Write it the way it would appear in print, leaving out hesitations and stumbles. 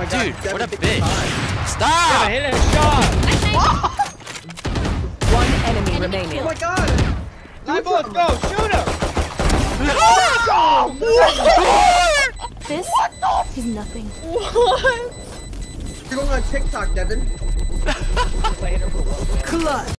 my god. Dude, what a Devin, bitch. time. Stop! Hit a shot. One enemy remaining. Oh my god. Nine bullets, go, shoot him. This is nothing. You're going on TikTok, Devin. Clutch.